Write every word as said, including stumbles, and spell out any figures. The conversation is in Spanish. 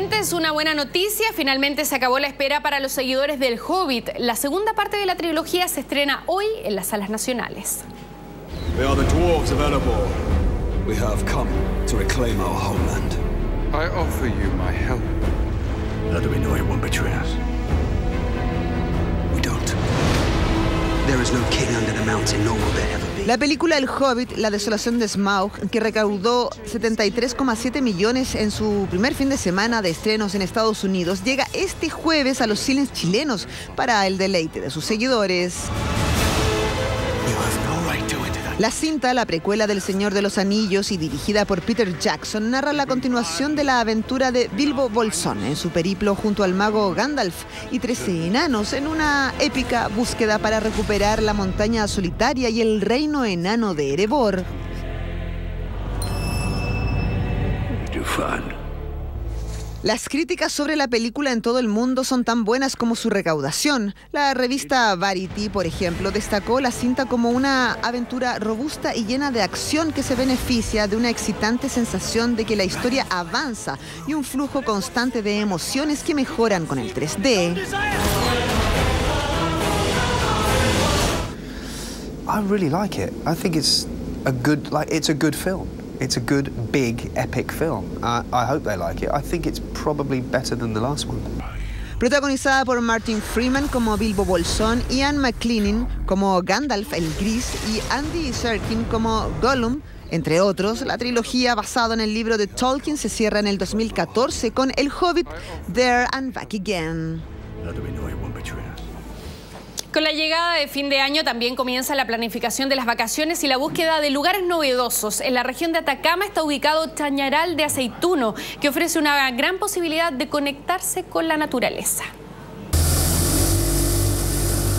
oyentes, una buena noticia. Finalmente se acabó la espera para los seguidores del Hobbit. La segunda parte de la trilogía se estrena hoy en las salas nacionales. We are the dwarves of Erebor. We have come to reclaim our homeland. I offer you my help. How do we know he won't betray us? We don't. There is no king under the mountain, nor will there ever be. La película El Hobbit, La desolación de Smaug, que recaudó setenta y tres coma siete millones en su primer fin de semana de estrenos en Estados Unidos, llega este jueves a los cines chilenos para el deleite de sus seguidores. La cinta, la precuela del Señor de los Anillos y dirigida por Peter Jackson, narra la continuación de la aventura de Bilbo Bolsón en su periplo junto al mago Gandalf y trece enanos en una épica búsqueda para recuperar la montaña solitaria y el reino enano de Erebor. Las críticas sobre la película en todo el mundo son tan buenas como su recaudación. La revista Variety, por ejemplo, destacó la cinta como una aventura robusta y llena de acción que se beneficia de una excitante sensación de que la historia avanza y un flujo constante de emociones que mejoran con el tres D. I really like it. I think it's a good, like, it's a good film. It's a good, big, epic film. Uh, I hope they like it. I think it's probably better than the last one. Protagonizada por Martin Freeman como Bilbo Bolsón, Ian McKellen como Gandalf el Gris y Andy Serkis como Gollum, entre otros, la trilogía basada en el libro de Tolkien se cierra en el dos mil catorce con El Hobbit, There and Back Again. How do we know he won't betray us? Con la llegada de fin de año también comienza la planificación de las vacaciones y la búsqueda de lugares novedosos. En la región de Atacama está ubicado Chañaral de Aceituno, que ofrece una gran posibilidad de conectarse con la naturaleza.